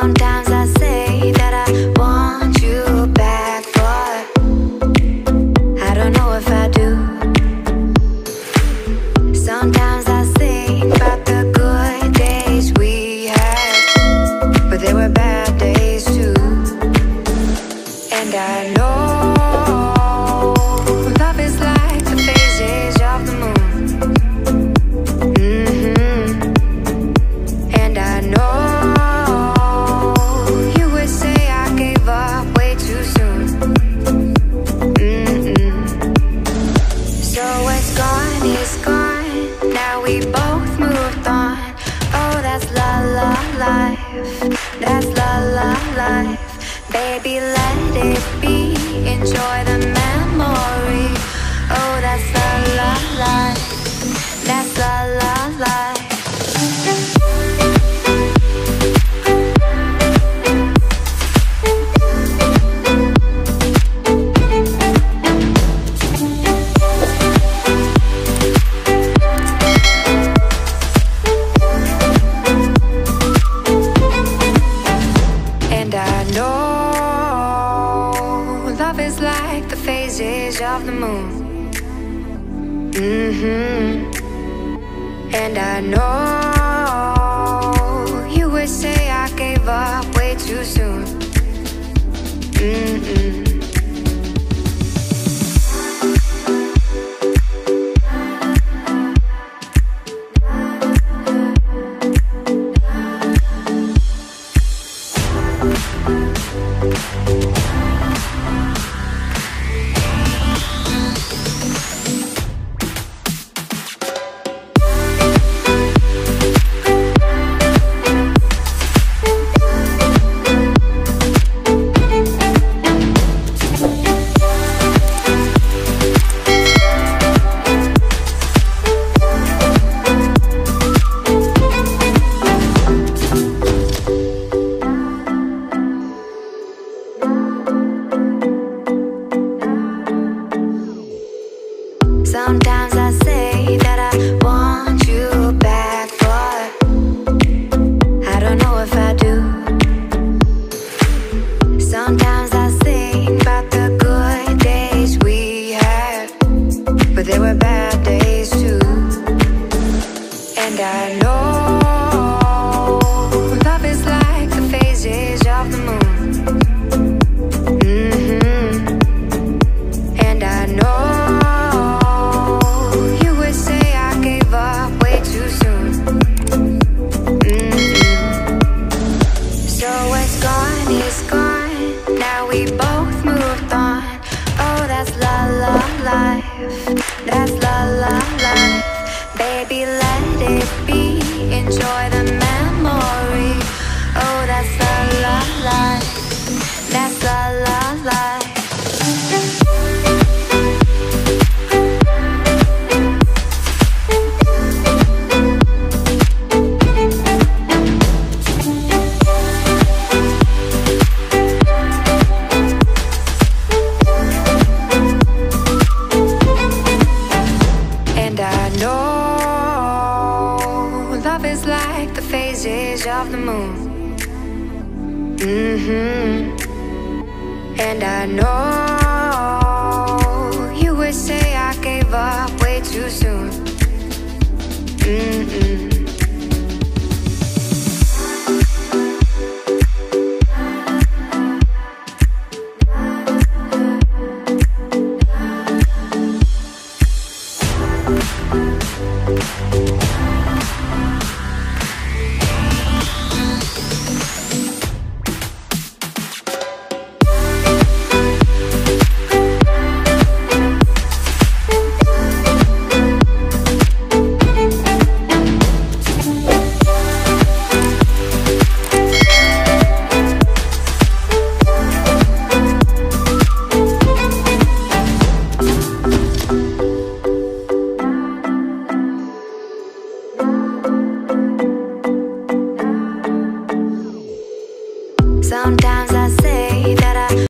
Sometimes I say that I want you back, but I don't know if I do. Sometimes I think about the good days we had, but there were bad days too. And I know love is like the phases of the moon. And I know you would say I gave up way too soon. So what's gone is gone. Now we both moved on. Oh, that's la la life. That's la la life. Baby, let it be. Enjoy the memory. Oh, that's la la life. That's la la life. Of the moon. And I know you would say I gave up way too soon. Sometimes I say that I want you back, but I don't know if I do. Sometimes I think about the good days we had, but there were bad days too. And I know love is like the phases of the moon. And I know we both moved on. Oh, that's la la life. That's la la life. Baby, let it be. Enjoy the memory. Oh, that's la la life. That's la la life. Of the moon. And I know